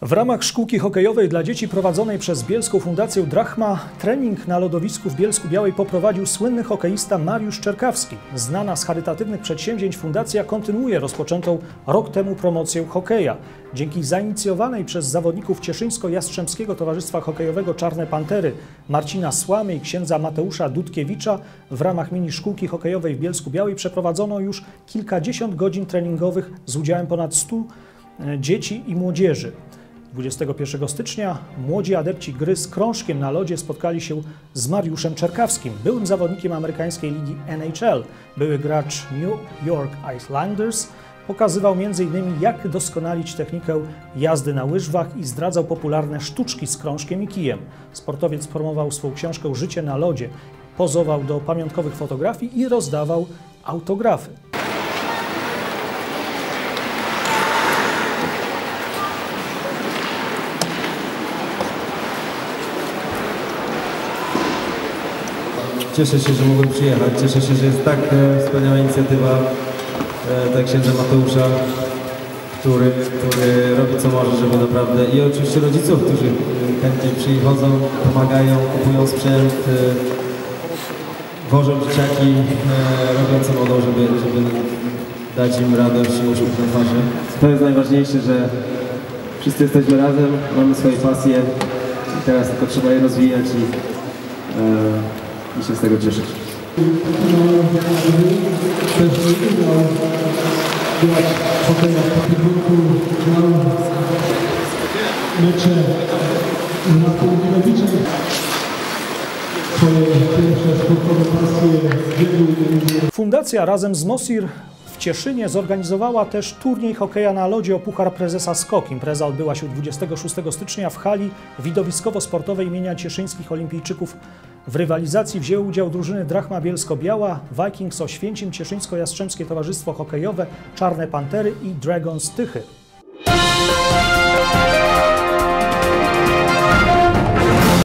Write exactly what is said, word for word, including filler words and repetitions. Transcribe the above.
W ramach szkółki hokejowej dla dzieci prowadzonej przez Bielską Fundację Drachma trening na lodowisku w Bielsku-Białej poprowadził słynny hokeista Mariusz Czerkawski. Znana z charytatywnych przedsięwzięć fundacja kontynuuje rozpoczętą rok temu promocję hokeja. Dzięki zainicjowanej przez zawodników Cieszyńsko-Jastrzębskiego Towarzystwa Hokejowego Czarne Pantery Marcina Słamy i księdza Mateusza Dudkiewicza w ramach mini szkółki hokejowej w Bielsku-Białej przeprowadzono już kilkadziesiąt godzin treningowych z udziałem ponad stu dzieci i młodzieży. dwudziestego pierwszego stycznia młodzi adepci gry z krążkiem na lodzie spotkali się z Mariuszem Czerkawskim, byłym zawodnikiem amerykańskiej ligi N H L. Były gracz New York Islanders pokazywał między innymi jak doskonalić technikę jazdy na łyżwach i zdradzał popularne sztuczki z krążkiem i kijem. Sportowiec promował swą książkę Życie na lodzie, pozował do pamiątkowych fotografii i rozdawał autografy. Cieszę się, że mogłem przyjechać. Cieszę się, że jest tak e, wspaniała inicjatywa e, tak księdza Mateusza, który, który robi co może, żeby naprawdę... I oczywiście rodziców, którzy chętnie przychodzą, pomagają, kupują sprzęt, e, wożą dzieciaki, e, robią co mogą, żeby, żeby dać im radość i uśmiech na twarzy. To jest najważniejsze, że wszyscy jesteśmy razem, mamy swoje pasje i teraz tylko trzeba je rozwijać i e, i się z tego cieszyć. Fundacja razem z Mosir w Cieszynie zorganizowała też turniej hokeja na lodzie o Puchar Prezesa Skok. Impreza odbyła się dwudziestego szóstego stycznia w hali widowiskowo-sportowej imienia Cieszyńskich Olimpijczyków. W rywalizacji wzięły udział drużyny Drachma Bielsko-Biała, Vikings Oświęcim, Cieszyńsko-Jastrzębskie Towarzystwo Hokejowe, Czarne Pantery i Dragons Tychy.